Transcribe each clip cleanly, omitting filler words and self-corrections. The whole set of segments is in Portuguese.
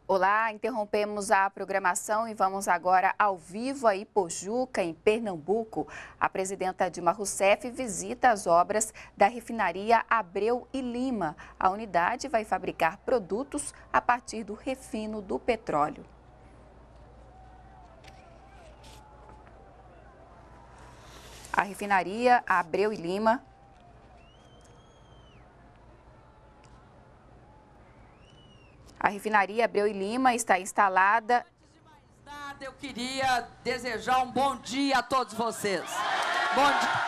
Olá, interrompemos a programação e vamos agora ao vivo a Ipojuca, em Pernambuco. A presidenta Dilma Rousseff visita as obras da refinaria Abreu e Lima. A unidade vai fabricar produtos a partir do refino do petróleo. A refinaria Abreu e Lima está instalada. Antes de mais nada, eu queria desejar um bom dia a todos vocês. Bom dia.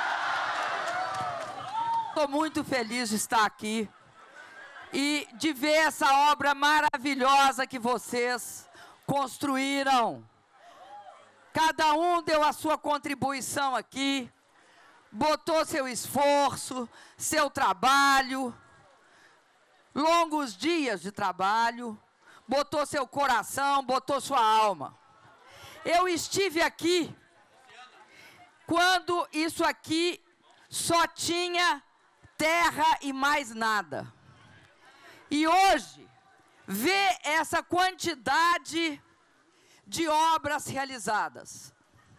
Estou muito feliz de estar aqui e de ver essa obra maravilhosa que vocês construíram. Cada um deu a sua contribuição aqui, botou seu esforço, seu trabalho, longos dias de trabalho, botou seu coração, botou sua alma. Eu estive aqui quando isso aqui só tinha terra e mais nada. E hoje, ver essa quantidade de obras realizadas.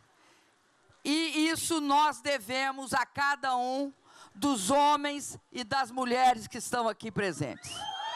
E isso nós devemos a cada um dos homens e das mulheres que estão aqui presentes.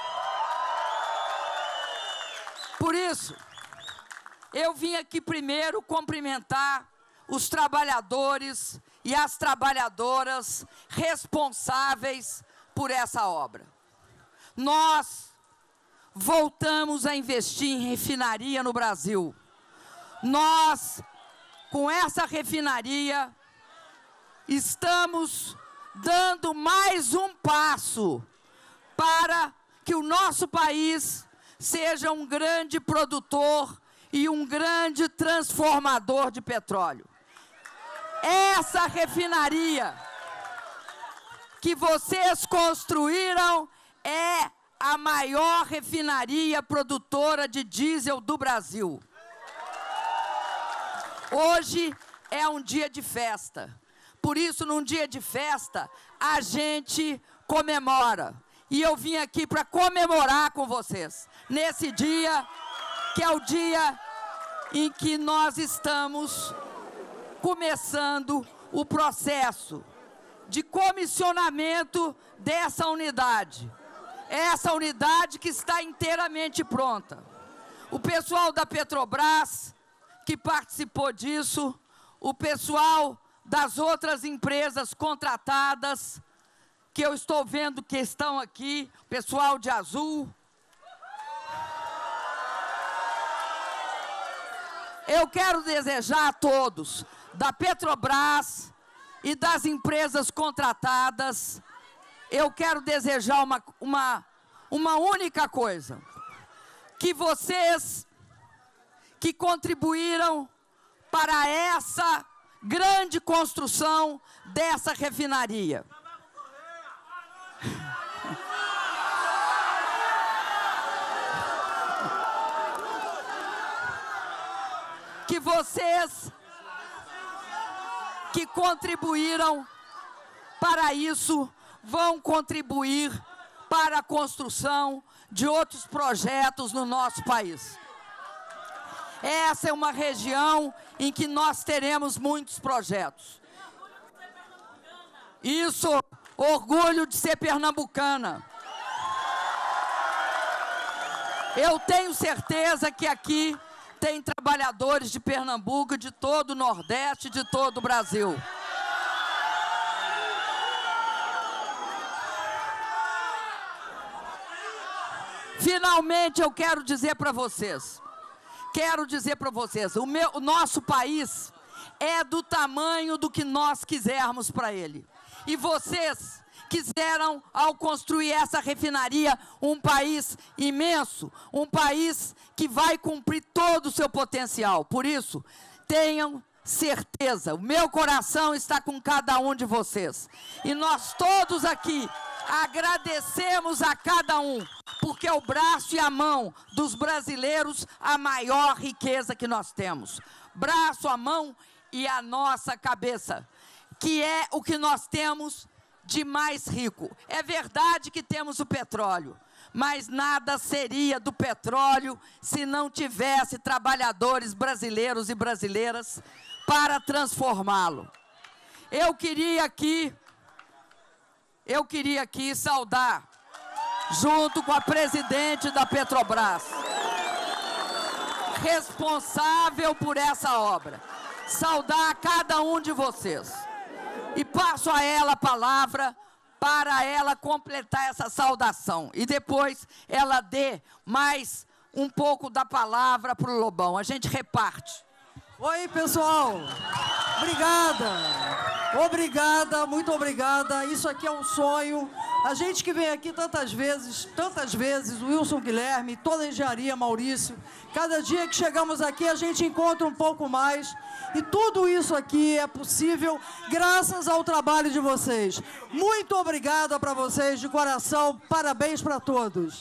Por isso, eu vim aqui primeiro cumprimentar os trabalhadores e as trabalhadoras responsáveis por essa obra. Nós voltamos a investir em refinaria no Brasil. Nós, com essa refinaria, estamos dando mais um passo para que o nosso país seja um grande produtor e um grande transformador de petróleo. Essa refinaria que vocês construíram é a maior refinaria produtora de diesel do Brasil. Hoje é um dia de festa. Por isso, num dia de festa, a gente comemora. E eu vim aqui para comemorar com vocês. Nesse dia, que é o dia em que nós estamos começando o processo de comissionamento dessa unidade. Essa unidade que está inteiramente pronta. O pessoal da Petrobras, que participou disso, o pessoal das outras empresas contratadas, que eu estou vendo que estão aqui, pessoal de Azul. Eu quero desejar a todos, da Petrobras e das empresas contratadas, eu quero desejar uma única coisa, que vocês que contribuíram para essa grande construção dessa refinaria. Que vocês que contribuíram para isso vão contribuir para a construção de outros projetos no nosso país. Essa é uma região em que nós teremos muitos projetos. Isso, orgulho de ser pernambucana. Eu tenho certeza que aqui tem trabalhadores de Pernambuco, de todo o Nordeste, de todo o Brasil. Finalmente, eu quero dizer para vocês, o nosso país é do tamanho do que nós quisermos para ele. E vocês quiseram, ao construir essa refinaria, um país imenso, um país que vai cumprir todo o seu potencial. Por isso, tenham certeza, o meu coração está com cada um de vocês. E nós todos aqui agradecemos a cada um, porque é o braço e a mão dos brasileiros a maior riqueza que nós temos. Braço, a mão e a nossa cabeça, que é o que nós temos de mais rico. É verdade que temos o petróleo, mas nada seria do petróleo se não tivesse trabalhadores brasileiros e brasileiras para transformá-lo. Eu queria aqui saudar, junto com a presidente da Petrobras, responsável por essa obra, saudar cada um de vocês. E passo a ela a palavra para ela completar essa saudação. E depois ela dê mais um pouco da palavra para o Lobão. A gente reparte. Oi, pessoal. Obrigada. Obrigada, muito obrigada. Isso aqui é um sonho. A gente que vem aqui tantas vezes, o Wilson Guilherme, toda a engenharia, Maurício. Cada dia que chegamos aqui, a gente encontra um pouco mais. E tudo isso aqui é possível graças ao trabalho de vocês. Muito obrigada para vocês, de coração. Parabéns para todos.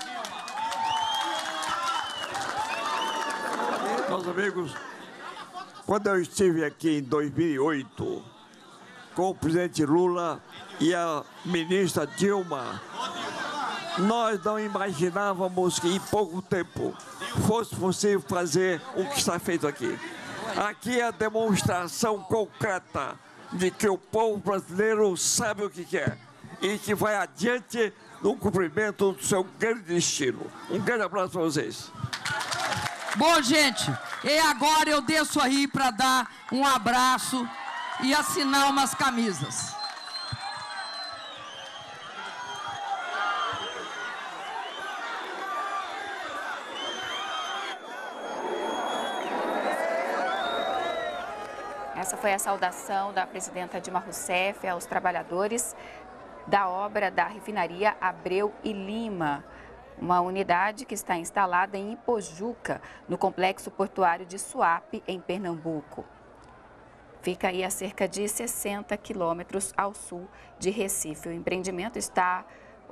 Meus amigos, quando eu estive aqui em 2008, com o presidente Lula e a ministra Dilma, nós não imaginávamos que em pouco tempo fosse possível fazer o que está feito aqui. Aqui é a demonstração concreta de que o povo brasileiro sabe o que quer e que vai adiante no cumprimento do seu grande destino. Um grande abraço para vocês. Bom, gente, e agora eu desço aí para dar um abraço e assinar umas camisas. Essa foi a saudação da presidenta Dilma Rousseff aos trabalhadores da obra da refinaria Abreu e Lima, uma unidade que está instalada em Ipojuca, no complexo portuário de Suape, em Pernambuco. Fica aí a cerca de 60 quilômetros ao sul de Recife. O empreendimento está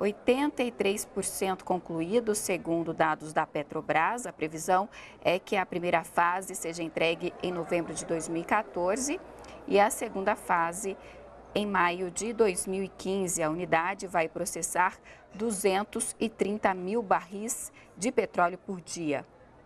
83% concluído, segundo dados da Petrobras. A previsão é que a primeira fase seja entregue em novembro de 2014 e a segunda fase em maio de 2015. A unidade vai processar 230 mil barris de petróleo por dia.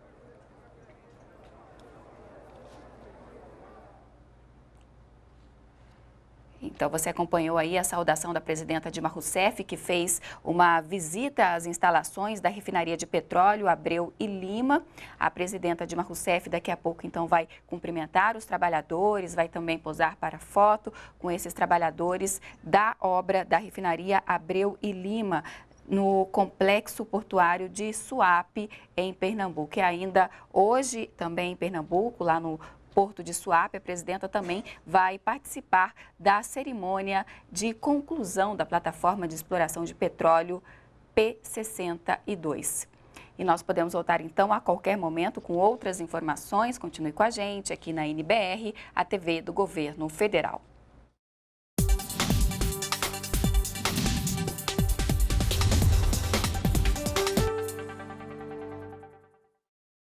Então, você acompanhou aí a saudação da presidenta Dilma Rousseff, que fez uma visita às instalações da refinaria de petróleo Abreu e Lima. A presidenta Dilma Rousseff daqui a pouco, então, vai cumprimentar os trabalhadores, vai também posar para foto com esses trabalhadores da obra da refinaria Abreu e Lima, no complexo portuário de Suape, em Pernambuco. E ainda hoje, também em Pernambuco, lá no Porto de Suape, a presidenta também vai participar da cerimônia de conclusão da plataforma de exploração de petróleo P-62. E nós podemos voltar então a qualquer momento com outras informações. Continue com a gente aqui na NBR, a TV do Governo Federal.